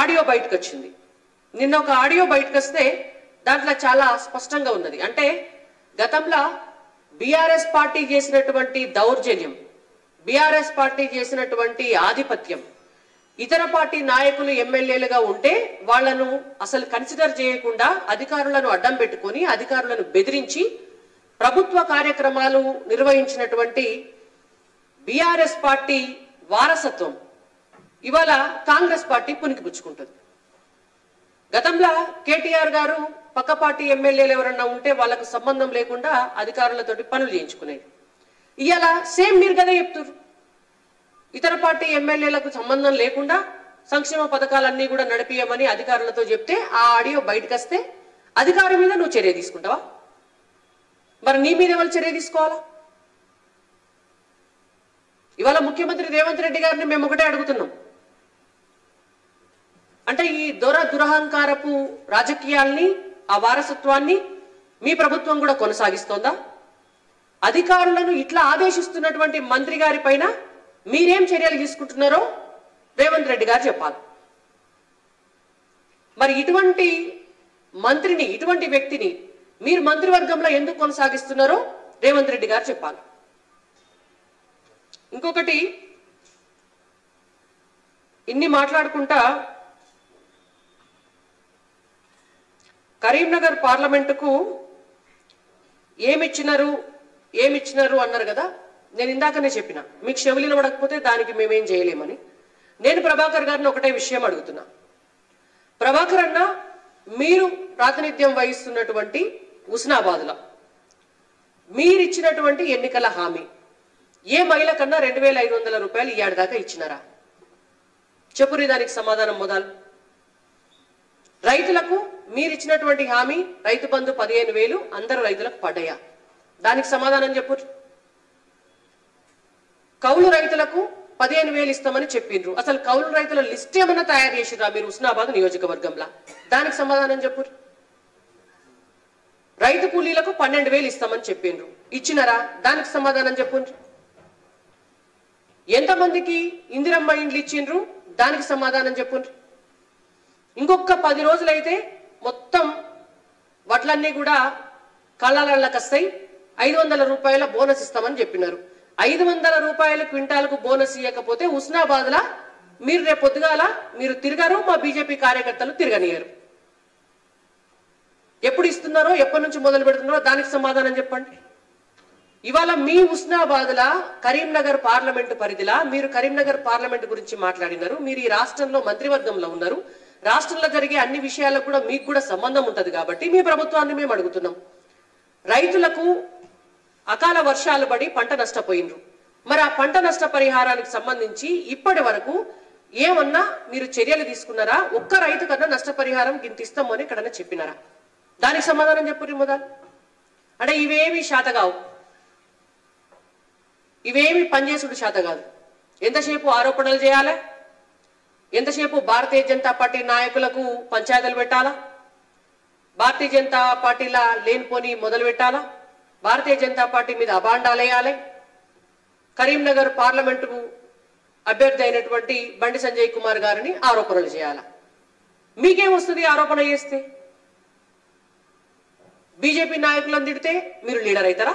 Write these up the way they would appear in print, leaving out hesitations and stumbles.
Audio బయటకు వచ్చింది. నిన్న ఒక ఆడియో బయటకు వస్తే దాంట్లో చాలా స్పష్టంగా ఉన్నది. అంటే గతంలో బీఆర్ఎస్ పార్టీ చేసినటువంటి దౌర్జన్యం, బీఆర్ఎస్ పార్టీ చేసినటువంటి ఆధిపత్యం, ఇతర పార్టీ నాయకులు ఎమ్మెల్యేలుగా ఉంటే వాళ్లను అసలు కన్సిడర్ చేయకుండా అధికారులను అడ్డం పెట్టుకొని అధికారులను బెదిరించి ప్రభుత్వ కార్యక్రమాలు నిర్వహించినటువంటి బీఆర్ఎస్ పార్టీ వారసత్వం ఇవాళ కాంగ్రెస్ పార్టీ పునికిపుచ్చుకుంటుంది. గతంలో కేటీఆర్ గారు పక్క పార్టీ ఎమ్మెల్యేలు ఎవరన్నా ఉంటే వాళ్ళకు సంబంధం లేకుండా అధికారులతోటి పనులు చేయించుకునేది. ఇవాళ సేమ్ మీరు కదా చెప్తున్నారు, ఇతర పార్టీ ఎమ్మెల్యేలకు సంబంధం లేకుండా సంక్షేమ పథకాలన్నీ కూడా నడిపియమని అధికారులతో చెప్తే ఆ ఆడియో బయటకు వస్తే అధికారి మీద నువ్వు చర్య తీసుకుంటావా? మరి నీ మీద ఎవరు చర్య తీసుకోవాలా? ఇవాళ ముఖ్యమంత్రి రేవంత్ రెడ్డి గారిని మేము ఒకటే అడుగుతున్నాం, అంటే ఈ దురహంకారపు రాజకీయాల్ని, ఆ వారసత్వాన్ని మీ ప్రభుత్వం కూడా కొనసాగిస్తోందా? అధికారులను ఇట్లా ఆదేశిస్తున్నటువంటి మంత్రి గారి పైన మీరేం చర్యలు తీసుకుంటున్నారో రేవంత్ రెడ్డి గారు చెప్పాలి. మరి ఇటువంటి మంత్రిని, ఇటువంటి వ్యక్తిని మీరు మంత్రివర్గంలో ఎందుకు కొనసాగిస్తున్నారో రేవంత్ రెడ్డి గారు చెప్పాలి. ఇంకొకటి, ఇన్ని మాట్లాడుకుంటా కరీంనగర్ పార్లమెంటుకు ఏమిచ్చినారు అన్నారు కదా. నేను ఇందాకనే చెప్పిన, మీకు చెవులు వినబడకపోతే దానికి మేమేం చేయలేమని. నేను ప్రభాకర్ గారిని ఒకటే విషయం అడుగుతున్నా. ప్రభాకర్ అన్న, మీరు ప్రాతినిధ్యం వహిస్తున్నటువంటి హుస్నాబాద్లో మీరిచ్చినటువంటి ఎన్నికల హామీ ఏ మహిళ కన్నా 2500 రూపాయలు ఈ ఏడాదాకా ఇచ్చినారా? చెప్పురి దానికి సమాధానం. మొదలు రైతులకు మీరిచ్చినటువంటి హామీ రైతు బంధు 15,000 అందరూ రైతులకు పడ్డాయా? దానికి సమాధానం చెప్పు. కౌలు రైతులకు 15,000 ఇస్తామని చెప్పిండ్రు. అసలు కౌలు రైతుల లిస్ట్ ఏమన్నా తయారు చేసిరా మీరు హుస్నాబాద్ నియోజకవర్గంలో? దానికి సమాధానం చెప్పు. రైతు కూలీలకు 12,000 ఇస్తామని చెప్పిండ్రు, ఇచ్చినారా? దానికి సమాధానం చెప్పు. ఎంతమందికి ఇందిరమ్మ ఇండ్లు ఇచ్చిండ్రు? దానికి సమాధానం చెప్పు. ఇంకొక 10 రోజులైతే మొత్తం వడ్లన్నీ కూడా కళ్ళలకు వస్తాయి, 500 రూపాయల బోనస్ ఇస్తామని చెప్పినారు. 500 రూపాయల క్వింటాలకు బోనస్ ఇవ్వకపోతే హుస్నాబాద్లా మీరు రేపు పొద్దుగాల మీరు తిరగరు, మా బీజేపీ కార్యకర్తలు తిరగనియరు. ఎప్పుడు ఇస్తున్నారో, ఎప్పటి నుంచి మొదలు పెడుతున్నారో దానికి సమాధానం చెప్పండి. ఇవాళ మీ హుస్నాబాద్లా కరీంనగర్ పార్లమెంటు పరిధిలా మీరు కరీంనగర్ పార్లమెంటు గురించి మాట్లాడినారు. మీరు ఈ రాష్ట్రంలో మంత్రివర్గంలో ఉన్నారు. రాష్ట్రంలో జరిగే అన్ని విషయాలకు కూడా మీకు కూడా సంబంధం ఉంటది కాబట్టి మీ ప్రభుత్వాన్ని మేము అడుగుతున్నాం. రైతులకు అకాల వర్షాలు పడి పంట నష్టపోయినరు. మరి ఆ పంట నష్ట పరిహారానికి సంబంధించి ఇప్పటి వరకు ఏమన్నా మీరు చర్యలు తీసుకున్నారా? ఒక్క రైతు కన్నా నష్టపరిహారం గింత ఇస్తాము అని ఎక్కడన్నా చెప్పినారా? దానికి సమాధానం చెప్పు. మొదలు అంటే ఇవేమి శాత కావు, ఇవేమి పనిచేసుడు శాత కాదు. ఎంతసేపు ఆరోపణలు చేయాలి, ఎంతసేపు భారతీయ జనతా పార్టీ నాయకులకు పంచాయతీలు పెట్టాలా, భారతీయ జనతా పార్టీలా లేనిపోని మొదలు పెట్టాలా, భారతీయ జనతా పార్టీ మీద అబాండాలు వేయాలి, కరీంనగర్ పార్లమెంటుకు అభ్యర్థి అయినటువంటి బండి సంజయ్ కుమార్ గారిని ఆరోపణలు చేయాలా? మీకేమొస్తుంది ఆరోపణ చేస్తే? బీజేపీ నాయకులను తిడితే మీరు లీడర్ అవుతారా?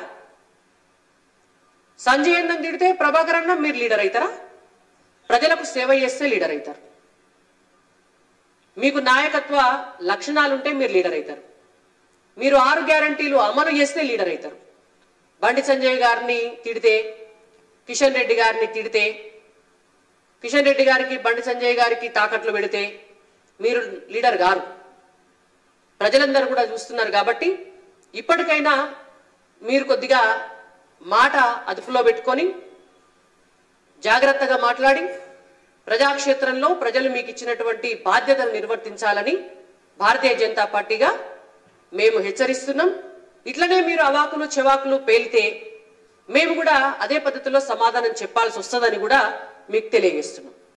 సంజయ్ అన్నం తిడితే ప్రభాకర్ అన్న మీరు లీడర్ అవుతారా? ప్రజలకు సేవ చేస్తే లీడర్ అవుతారు. మీకు నాయకత్వ లక్షణాలుంటే మీరు లీడర్ అవుతారు. మీరు 6 గ్యారంటీలు అమలు చేస్తే లీడర్ అవుతారు. బండి సంజయ్ గారిని తిడితే, కిషన్ రెడ్డి గారిని తిడితే, కిషన్ రెడ్డి గారికి బండి సంజయ్ గారికి తాకట్లు పెడితే మీరు లీడర్ గారు. ప్రజలందరూ కూడా చూస్తున్నారు కాబట్టి ఇప్పటికైనా మీరు కొద్దిగా మాట అదుపులో పెట్టుకొని జాగ్రత్తగా మాట్లాడి ప్రజాక్షేత్రంలో ప్రజలు మీకు ఇచ్చినటువంటి బాధ్యతను నిర్వర్తించాలని భారతీయ జనతా పార్టీగా మేము హెచ్చరిస్తున్నాం. ఇట్లనే మీరు అవాకులు చెవాకులు పేలితే మేము కూడా అదే పద్ధతిలో సమాధానం చెప్పాల్సి వస్తుందని కూడా మీకు తెలియజేస్తున్నాం.